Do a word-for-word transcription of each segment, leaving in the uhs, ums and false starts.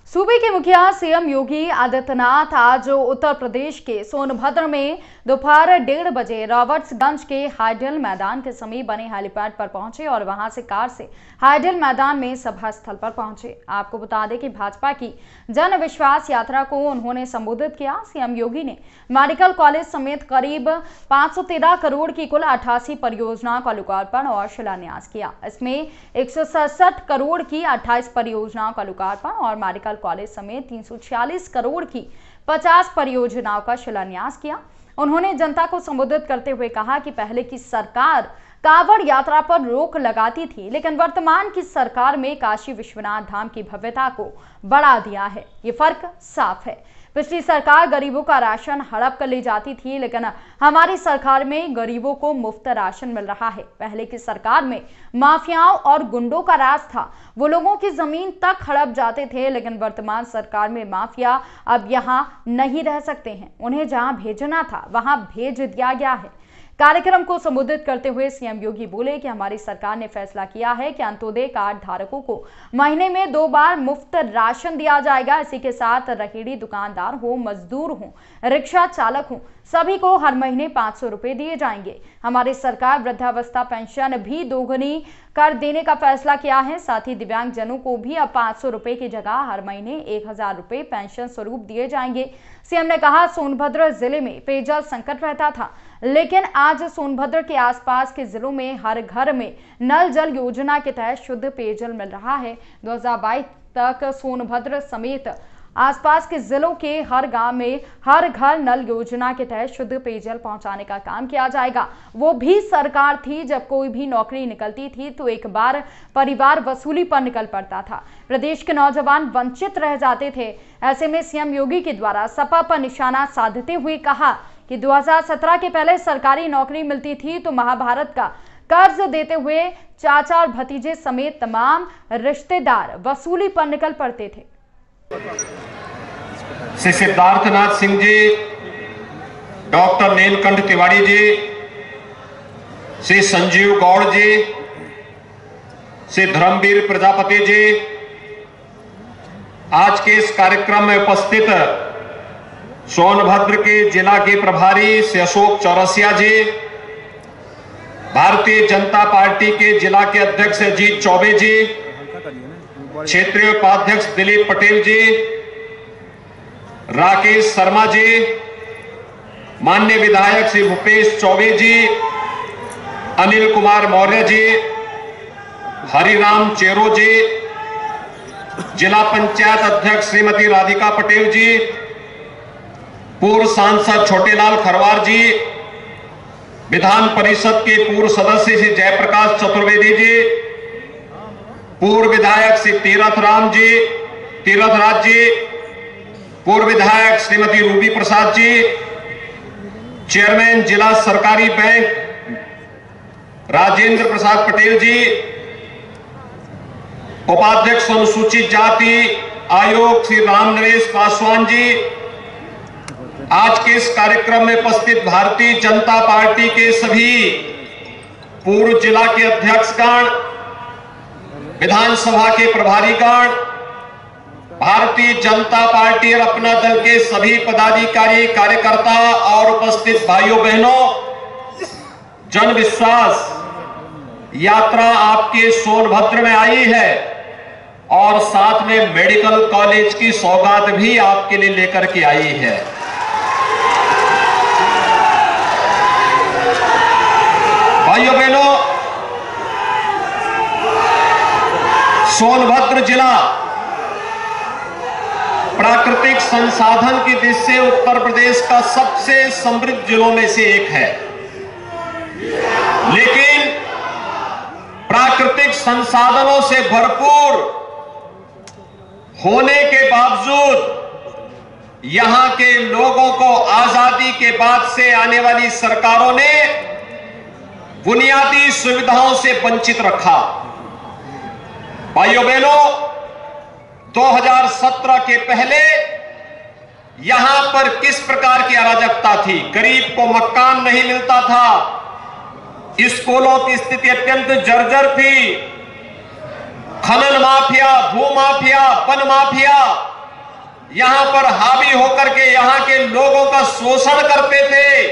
सूबे के मुखिया सीएम योगी आदित्यनाथ आज उत्तर प्रदेश के सोनभद्र में दोपहर डेढ़ बजे रॉबर्ट्सगंज के हाइडल मैदान के समीप बने हेलीपैड पर पहुंचे और वहां से कार से हाइडल मैदान में सभा स्थल पर पहुंचे। आपको बता दें कि भाजपा की जन विश्वास यात्रा को उन्होंने संबोधित किया। सीएम योगी ने मेडिकल कॉलेज समेत करीब पाँच सौ तेरह करोड़ की कुल अट्ठासी परियोजनाओं का लोकार्पण और शिलान्यास किया। इसमें एक सौ सड़सठ करोड़ की अट्ठाईस परियोजनाओं का लोकार्पण और मेडिकल कॉलेज समेत तीन सौ छियालीस करोड़ की पचास परियोजनाओं का शिलान्यास किया। उन्होंने जनता को संबोधित करते हुए कहा कि पहले की सरकार कांवड़ यात्रा पर रोक लगाती थी, लेकिन वर्तमान की सरकार में काशी विश्वनाथ धाम की भव्यता को बढ़ा दिया है। ये फर्क साफ है। पिछली सरकार गरीबों का राशन हड़प कर ले जाती थी, लेकिन हमारी सरकार में गरीबों को मुफ्त राशन मिल रहा है। पहले की सरकार में माफियाओं और गुंडों का राज था, वो लोगों की जमीन तक हड़प जाते थे, लेकिन वर्तमान सरकार में माफिया अब यहाँ नहीं रह सकते हैं। उन्हें जहाँ भेजना था वहां भेज दिया गया है। कार्यक्रम को संबोधित करते हुए सीएम योगी बोले कि हमारी सरकार ने फैसला किया है कि अंत्योदय कार्ड धारकों को महीने में दो बार मुफ्त राशन दिया जाएगा। इसी के साथ रेहड़ी दुकानदार हो, मजदूर हो, रिक्शा चालक हो, सभी को हर महीने पाँच सौ रुपए दिए जाएंगे। हमारी सरकार वृद्धावस्था पेंशन भी दोगुनी कर देने का फैसला किया है। साथ ही दिव्यांग जनों को भी अब पाँच सौ रुपए की जगह हर महीने एक हजार रुपए पेंशन स्वरूप दिए जाएंगे। सीएम ने कहा, सोनभद्र जिले में पेयजल संकट रहता था, लेकिन आज सोनभद्र के आसपास के जिलों में हर घर में नल जल योजना के तहत शुद्ध पेयजल मिल रहा है। दो हज़ार बाईस तक सोनभद्र समेत आसपास के जिलों के हर गांव में हर घर नल योजना के तहत शुद्ध पेयजल पहुंचाने का काम किया जाएगा। वो भी सरकार थी जब कोई भी नौकरी निकलती थी तो एक बार परिवार वसूली पर निकल पड़ता था। प्रदेश के नौजवान वंचित रह जाते थे। ऐसे में सीएम योगी के द्वारा सपा पर निशाना साधते हुए कहा कि दो हज़ार सत्रह के पहले सरकारी नौकरी मिलती थी तो महाभारत का कर्ज देते हुए चाचा और भतीजे समेत तमाम रिश्तेदार वसूली पर निकल पड़ते थे। श्री सिद्धार्थनाथ सिंह जी, डॉक्टर नीलकंठ तिवारी जी, श्री संजीव गौड़ जी, श्री धर्मवीर प्रजापति जी, आज के इस कार्यक्रम में उपस्थित सोनभद्र के जिला के प्रभारी श्री अशोक चौरसिया जी, भारतीय जनता पार्टी के जिला के अध्यक्ष अजीत चौबे जी, क्षेत्रीय उपाध्यक्ष दिलीप पटेल जी, राकेश शर्मा जी, माननीय विधायक श्री भूपेश चौबे जी, अनिल कुमार मौर्य जी, हरिराम चेरो जी, जिला पंचायत अध्यक्ष श्रीमती राधिका पटेल जी, पूर्व सांसद छोटेलाल खरवार जी, विधान परिषद के पूर्व सदस्य श्री जयप्रकाश चतुर्वेदी जी, पूर्व विधायक श्री तीरथ राम जी तीरथराज जी, पूर्व विधायक श्रीमती रूबी प्रसाद जी, चेयरमैन जिला सरकारी बैंक राजेंद्र प्रसाद पटेल जी, उपाध्यक्ष अनुसूचित जाति आयोग श्री राम नरेश पासवान जी, आज के इस कार्यक्रम में उपस्थित भारतीय जनता पार्टी के सभी पूर्व जिला के अध्यक्षगण, विधानसभा के प्रभारीगण, भारतीय जनता पार्टी और अपना दल के सभी पदाधिकारी कार्यकर्ता और उपस्थित भाइयों बहनों, जन विश्वास यात्रा आपके सोनभद्र में आई है और साथ में मेडिकल कॉलेज की सौगात भी आपके लिए लेकर के आई है। भाइयों बहनों, सोनभद्र जिला प्राकृतिक संसाधन की दृष्टि से उत्तर प्रदेश का सबसे समृद्ध जिलों में से एक है, लेकिन प्राकृतिक संसाधनों से भरपूर होने के बावजूद यहां के लोगों को आजादी के बाद से आने वाली सरकारों ने बुनियादी सुविधाओं से वंचित रखा। भाइयों बहनों, दो हज़ार सत्रह के पहले यहां पर किस प्रकार की अराजकता थी। गरीब को मकान नहीं मिलता था, स्कूलों की स्थिति अत्यंत जर्जर थी, खनन माफिया, भू माफिया, वन माफिया यहां पर हावी होकर के यहां के लोगों का शोषण करते थे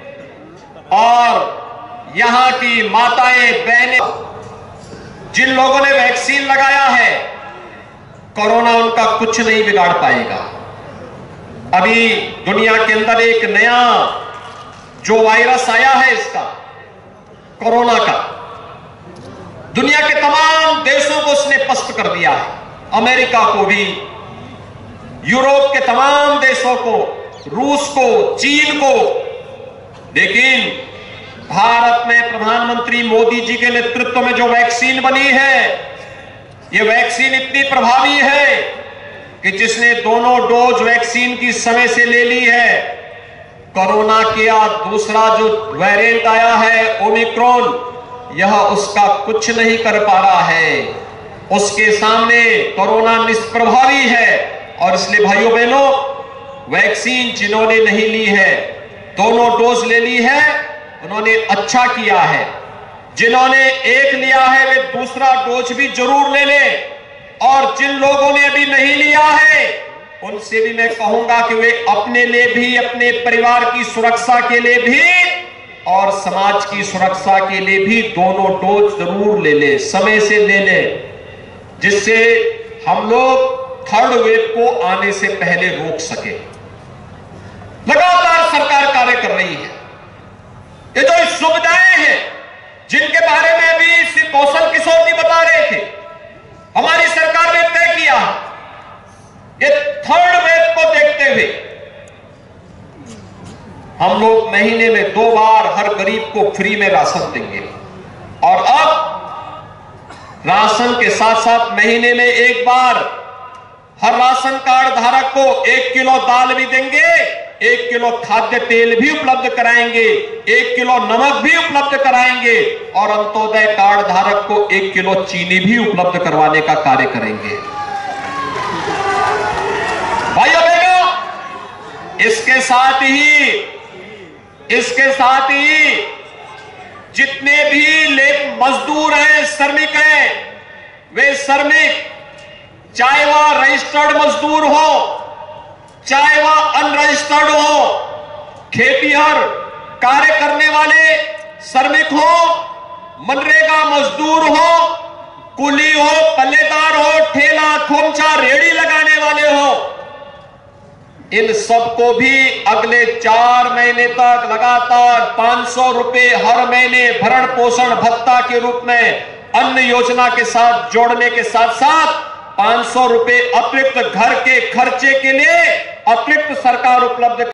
और यहां की माताएं बहनें, जिन लोगों ने वैक्सीन लगाया है, कोरोना उनका कुछ नहीं बिगाड़ पाएगा। अभी दुनिया के अंदर एक नया जो वायरस आया है, इसका कोरोना का, दुनिया के तमाम देशों को उसने पस्त कर दिया है, अमेरिका को भी, यूरोप के तमाम देशों को, रूस को, चीन को। लेकिन भारत में प्रधानमंत्री मोदी जी के नेतृत्व में जो वैक्सीन बनी है, ये वैक्सीन इतनी प्रभावी है कि जिसने दोनों डोज वैक्सीन की समय से ले ली है, कोरोना का दूसरा जो वेरिएंट आया है ओमिक्रॉन, यह उसका कुछ नहीं कर पा रहा है। उसके सामने कोरोना निष्प्रभावी है। और इसलिए भाइयों बहनों, वैक्सीन जिन्होंने नहीं ली है, दोनों डोज ले ली है, उन्होंने अच्छा किया है। जिन्होंने एक लिया है वे दूसरा डोज भी जरूर ले लें। और जिन लोगों ने अभी नहीं लिया है, उनसे भी मैं कहूंगा कि वे अपने लिए भी, अपने परिवार की सुरक्षा के लिए भी और समाज की सुरक्षा के लिए भी दोनों डोज जरूर ले लें, समय से ले लें, जिससे हम लोग थर्ड वेव को आने से पहले रोक सके। लगातार सरकार कार्य कर रही है। ये जो सुविधाएं हैं जिनके बारे में अभी श्री कौशल किशोर जी बता रहे थे, हमारी सरकार ने तय किया, ये थर्ड वेव को देखते हुए हम लोग महीने में दो बार हर गरीब को फ्री में राशन देंगे। और अब राशन के साथ साथ महीने में एक बार हर राशन कार्ड धारक को एक किलो दाल भी देंगे, एक किलो खाद्य तेल भी उपलब्ध कराएंगे, एक किलो नमक भी उपलब्ध कराएंगे और अंत्योदय कार्ड धारक को एक किलो चीनी भी उपलब्ध करवाने का कार्य करेंगे। भाइयों बहनों, इसके साथ ही इसके साथ ही जितने भी लेब मजदूर हैं, श्रमिक हैं, वे श्रमिक, चाहे वह रजिस्टर्ड मजदूर हो, चाहे वह अनरजिस्टर्ड हो, खेतीहर कार्य करने वाले श्रमिक हो, मनरेगा मजदूर हो, कुली हो, पल्लेदार हो, ठेला खोमचा रेड़ी लगाने वाले हो, इन सबको भी अगले चार महीने तक लगातार पांच सौ रुपए हर महीने भरण पोषण भत्ता के रूप में अन्न योजना के साथ जोड़ने के साथ साथ पांच सौ रुपए अतिरिक्त घर के खर्चे के लिए अतिरिक्त सरकार उपलब्ध